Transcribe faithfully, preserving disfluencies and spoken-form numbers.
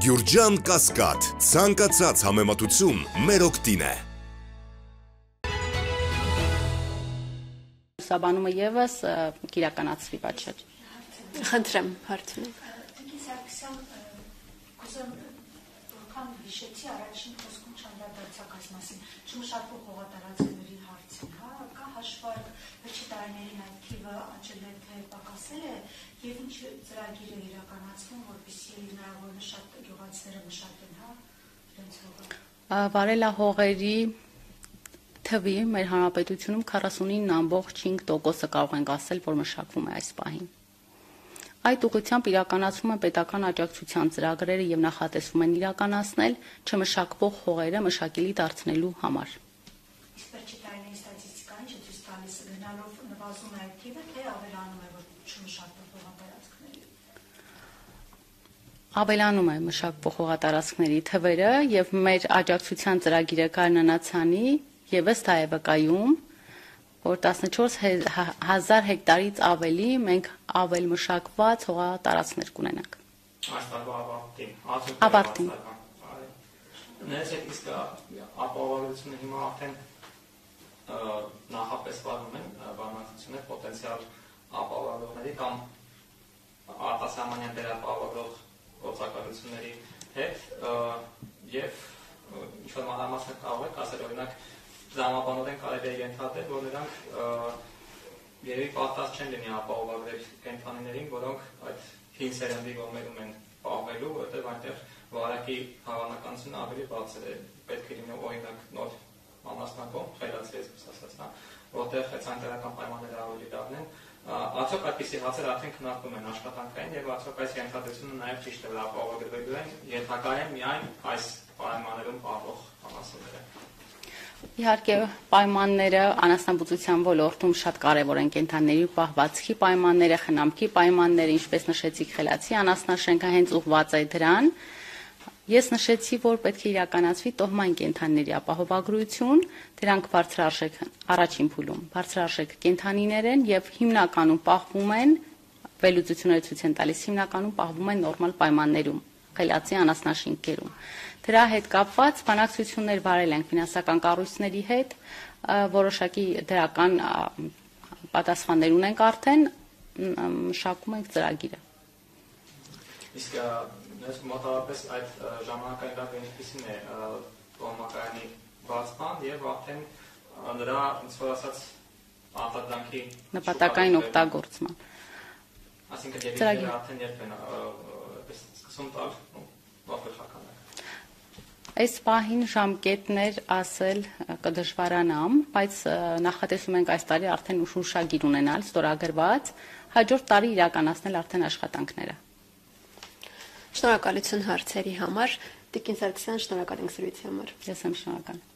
Գյուրջան Կասկադ, ցանկացած համեմատություն մեր օգտին է։ Սաբանումը եւս կիրականացվի պատշաճ։ Խնդրեմ, հարցնում։ Հիշեցի առաջին խոսքում չանդրադարձակաց մասին, չմշակվող հողատարածքների հարցին, հա, կա հաշվարկ վերջի տարիներին այդ թիվը աճել է, թե պակասել է, եւ ինչ ծրագիր է իրականացվում, որպեսզի հնարավոր մշակ գյուղացիները մշակեն, հա, իրենց հողը։ Վարելահողերի թվի մեր հանրապետությունում քառասունինը ամբողջ հինգ տոկոսը կարող ենք ասել, որ մշակվում է այս պահին։ Այդ ուղղությամբ իրականացվում են պետական աջակցության ծրագրերը եւ նախատեսվում են իրականացնել չմշակվող հողերը մշակելի դարձնելու համար։ Իսկ վերջի տարիների ստատիստիկան ինչ է ցույց տալիս, գնալով նվազում է այդ թիվը, թե ավելանում է, որ չմշակվող հողատարածքների։ Ավելանում է մշակվող հողատարածքների թվերը եւ մեր աջակցության ծրագիրը Կարնանացանի եւս դա է վկայում, որ տասնչորս հազար հեկտարից ավելի մենք ավել մշակված հողատարածքներ կունենանք։ Այս տարվա ավարտին։ Ավարտին։ Ներս հետ իսկ ապահովությունը հիմա արդեն նախապեսվարում են բանակցություններ պոտենցիալ ապահովողների կամ արտասահմանյան վերապահովող գործակալությունների հետ եւ ինչ-որ մանրամասն կարող եք ասել, օրինակ Ժամաբանորեն կարելի է ենթադրել, որ նրանք երևի պատրաստ չեն լինի ապահովագրել կենդանիներին, որոնք այդ հին սերնդի ողմերում են պահվելու, որտեղ այնտեղ վարակի հավանականությունը ավելի բարձր է, պետք է լինի օրինակ նոր ամասնակում, խելացի ես ասած, հա, որտեղ հեծանտերական պայմանները ավելի լավն են, արդյոք այդպիսի հարցեր արդեն քննարկվում են աշխատանքային եւ արդյոք այս ենթադրությունը նաեւ ճիշտ է ապահովագրվելու են, ենթակա է միայն այս պայմաններում պահվող համասունները։ Իհարկե պայմանները անասնաբուծության ոլորտում շատ կարևոր են կենդանիների պահվածքի պայմանները, խնամքի պայմանները, ինչպես նշեցիք խելացի անասնաշենքը հենց ուղղված է դրան։ Ես նշեցի, որ պետք է իրականացվի տոհմային կենդանիների ապահովագրություն, դրանք բարձրարժեք առաջին փուլում, բարձրարժեք կենդանիներ են եւ հիմնականում պահվում են, վերլուծությունները ցույց են տալիս, հիմնականում պահվում են նորմալ պայմաններում, խելացի անասնաշինքերում։ Դրա հետ կապված բանակցություններ վարել ենք ֆինանսական կառույցների հետ, որոշակի դրական պատասխաններ ունենք արդեն, մշակում ենք ծրագիրը։ Իսկ ես մոտավորապես այդ ժամանակային դեպքը ինչպիսին է տոհմակայանի բացման եւ արդեն նրա ինչ որ ասած արտադրանքի նպատակային օգտագործման։ Այսինքն երբ արդեն երբ են սկսում տալ ողջական Այս պահին ժամկետներ ասել կդժվարանամ, բայց նախատեսում ենք այս տարի արդեն ուշուշագիր ունենալ, ստորագրված, հաջորդ տարի իրականացնել արդեն աշխատանքները։ Շնորհակալություն հարցերի համար, Տիկին Սարգսյան, շնորհակալ ենք զրույցի համար։ Ես եմ շնորհակալ։